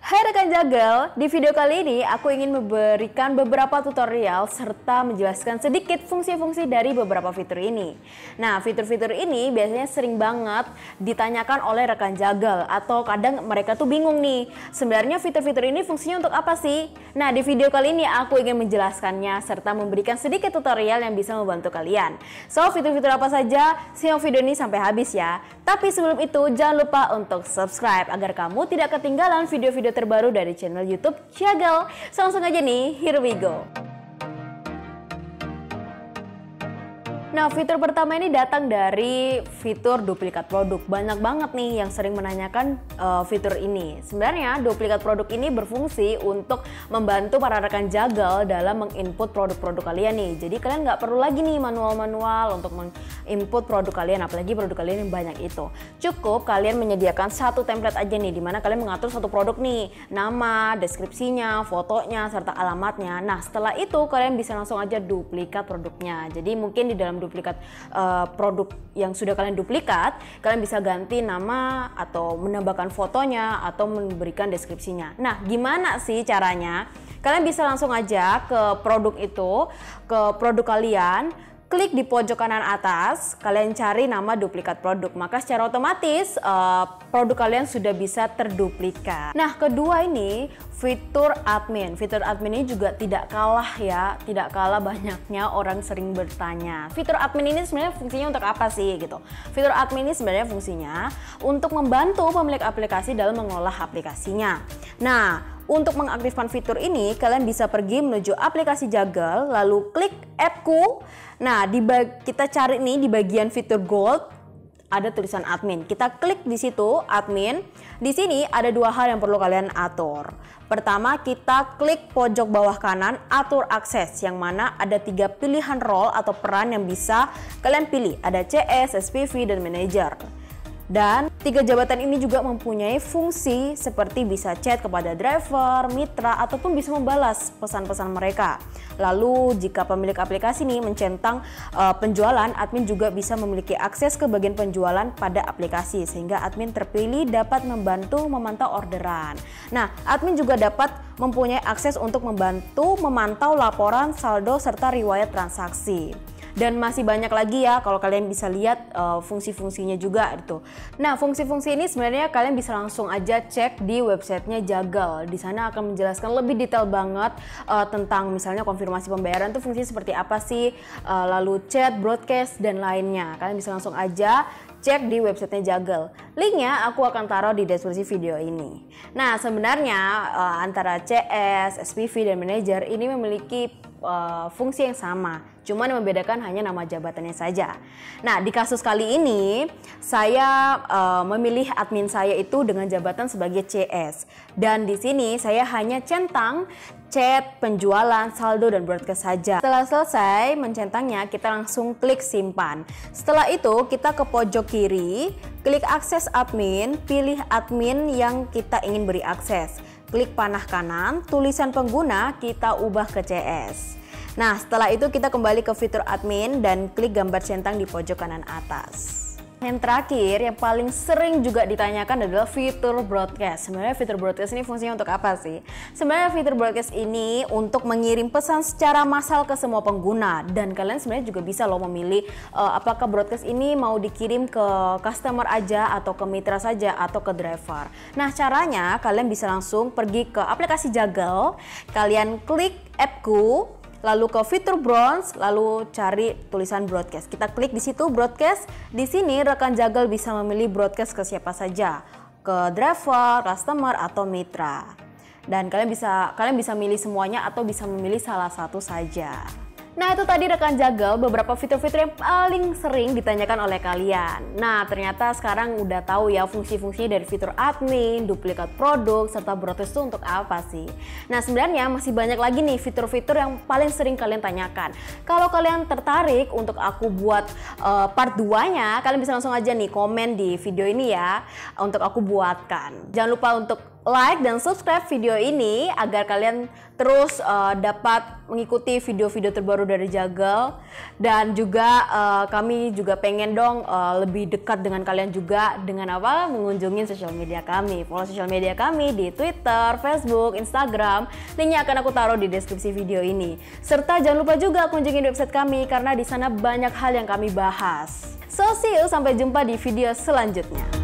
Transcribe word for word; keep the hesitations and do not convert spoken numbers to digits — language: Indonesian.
Hai rekan Jagel, di video kali ini aku ingin memberikan beberapa tutorial serta menjelaskan sedikit fungsi-fungsi dari beberapa fitur ini. Nah, fitur-fitur ini biasanya sering banget ditanyakan oleh rekan Jagel atau kadang mereka tuh bingung nih, sebenarnya fitur-fitur ini fungsinya untuk apa sih? Nah, di video kali ini aku ingin menjelaskannya serta memberikan sedikit tutorial yang bisa membantu kalian. So, fitur-fitur apa saja? Simak video ini sampai habis ya. Tapi sebelum itu, jangan lupa untuk subscribe agar kamu tidak ketinggalan video-video terbaru dari channel YouTube Jagel. So, langsung aja nih, here we go. Nah, fitur pertama ini datang dari fitur duplikat produk. Banyak banget nih yang sering menanyakan uh, fitur ini. Sebenarnya duplikat produk ini berfungsi untuk membantu para rekan Jagel dalam menginput produk-produk kalian nih. Jadi kalian nggak perlu lagi nih manual-manual untuk menginput produk kalian, apalagi produk kalian yang banyak itu. Cukup kalian menyediakan satu template aja nih, dimana kalian mengatur satu produk nih, nama, deskripsinya, fotonya, serta alamatnya. Nah, setelah itu kalian bisa langsung aja duplikat produknya. Jadi mungkin di dalam duplikat uh, produk yang sudah kalian duplikat, kalian bisa ganti nama atau menambahkan fotonya atau memberikan deskripsinya. Nah, gimana sih caranya? Kalian bisa langsung aja ke produk itu, ke produk kalian, klik di pojok kanan atas, kalian cari nama duplikat produk, maka secara otomatis uh, produk kalian sudah bisa terduplikat. Nah, kedua ini fitur admin. Fitur admin ini juga tidak kalah ya, tidak kalah banyaknya orang sering bertanya. Fitur admin ini sebenarnya fungsinya untuk apa sih gitu? Fitur admin ini sebenarnya fungsinya untuk membantu pemilik aplikasi dalam mengelola aplikasinya. Nah, untuk mengaktifkan fitur ini, kalian bisa pergi menuju aplikasi Jagel, lalu klik appku. Nah, di kita cari nih di bagian fitur gold, ada tulisan admin. Kita klik di situ, admin. Di sini ada dua hal yang perlu kalian atur. Pertama, kita klik pojok bawah kanan, atur akses, yang mana ada tiga pilihan role atau peran yang bisa kalian pilih. Ada C S, S P V, dan manager. Dan tiga jabatan ini juga mempunyai fungsi seperti bisa chat kepada driver, mitra, ataupun bisa membalas pesan-pesan mereka. Lalu jika pemilik aplikasi ini mencentang uh, penjualan, admin juga bisa memiliki akses ke bagian penjualan pada aplikasi, sehingga admin terpilih dapat membantu memantau orderan. Nah, admin juga dapat mempunyai akses untuk membantu memantau laporan, saldo, serta riwayat transaksi. Dan masih banyak lagi ya kalau kalian bisa lihat uh, fungsi-fungsinya juga itu. Nah, fungsi-fungsi ini sebenarnya kalian bisa langsung aja cek di websitenya Jagel. Di sana akan menjelaskan lebih detail banget uh, tentang misalnya konfirmasi pembayaran itu fungsi seperti apa sih, uh, lalu chat, broadcast, dan lainnya. Kalian bisa langsung aja cek di websitenya Jagel. Linknya aku akan taruh di deskripsi video ini. Nah, sebenarnya uh, antara C S, S P V, dan manager ini memiliki uh, fungsi yang sama, cuman yang membedakan hanya nama jabatannya saja. Nah, di kasus kali ini saya uh, memilih admin saya itu dengan jabatan sebagai C S, dan di sini saya hanya centang chat, penjualan, saldo, dan broadcast saja. Setelah selesai mencentangnya, kita langsung klik simpan. Setelah itu kita ke pojok kiri, klik akses admin, pilih admin yang kita ingin beri akses. Klik panah kanan, tulisan pengguna kita ubah ke C S. Nah, setelah itu kita kembali ke fitur admin dan klik gambar centang di pojok kanan atas. Yang terakhir, yang paling sering juga ditanyakan adalah fitur broadcast. Sebenarnya fitur broadcast ini fungsinya untuk apa sih? Sebenarnya fitur broadcast ini untuk mengirim pesan secara massal ke semua pengguna, dan kalian sebenarnya juga bisa loh memilih uh, apakah broadcast ini mau dikirim ke customer aja atau ke mitra saja atau ke driver. Nah, caranya kalian bisa langsung pergi ke aplikasi Jagel, kalian klik appku, lalu ke fitur bronze, lalu cari tulisan broadcast. Kita klik di situ broadcast. Di sini rekan Jagel bisa memilih broadcast ke siapa saja, ke driver, customer, atau mitra. Dan kalian bisa kalian bisa milih semuanya atau bisa memilih salah satu saja. Nah, itu tadi rekan Jagel beberapa fitur-fitur yang paling sering ditanyakan oleh kalian. Nah, ternyata sekarang udah tahu ya fungsi-fungsinya dari fitur admin, duplikat produk, serta broadcast itu untuk apa sih. Nah, sebenarnya masih banyak lagi nih fitur-fitur yang paling sering kalian tanyakan. Kalau kalian tertarik untuk aku buat uh, part dua-nya, kalian bisa langsung aja nih komen di video ini ya, untuk aku buatkan. Jangan lupa untuk like dan subscribe video ini agar kalian terus uh, dapat mengikuti video-video terbaru dari Jagal. Dan juga uh, kami juga pengen dong uh, lebih dekat dengan kalian juga dengan apa? Mengunjungi sosial media kami. Follow sosial media kami di Twitter, Facebook, Instagram. Linknya akan aku taruh di deskripsi video ini. Serta jangan lupa juga kunjungi website kami karena di sana banyak hal yang kami bahas. So see you, sampai jumpa di video selanjutnya.